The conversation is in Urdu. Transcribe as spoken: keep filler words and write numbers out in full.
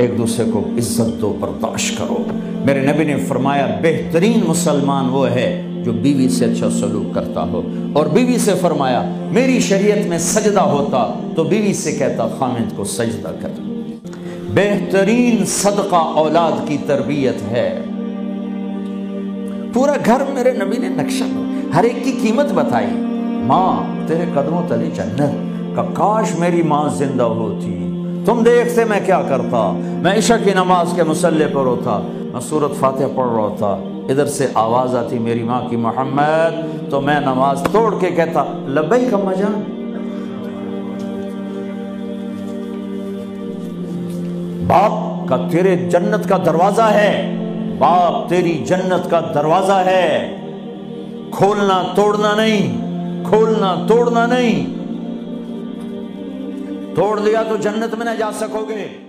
ایک دوسرے کو عزت دو، برداشت کرو۔ میرے نبی نے فرمایا بہترین مسلمان وہ ہے جو بیوی سے اچھا سلوک کرتا ہو، اور بیوی سے فرمایا میری شریعت میں سجدہ ہوتا تو بیوی سے کہتا خامند کو سجدہ کر۔ بہترین صدقہ اولاد کی تربیت ہے۔ پورا گھر میرے نبی نے نقشہ، ہر ایک کی قیمت بتائی۔ ماں تیرے قدموں تلے جنت، کا کاش میری ماں زندہ ہوتی، تم دیکھتے میں کیا کرتا، میں عشاء کی نماز کے مصلی پر ہوتا، میں سورۃ فاتحہ پڑھ رہا تھا، ادھر سے آواز آتی میری ماں کی محمد، تو میں نماز توڑ کے کہتا لبیک اماں جان۔ باپ کا تیرے جنت کا دروازہ ہے، باپ تیری جنت کا دروازہ ہے، کھولنا توڑنا نہیں، کھولنا توڑنا نہیں، توڑ دیا تو جنت میں نہ جا سکو گے۔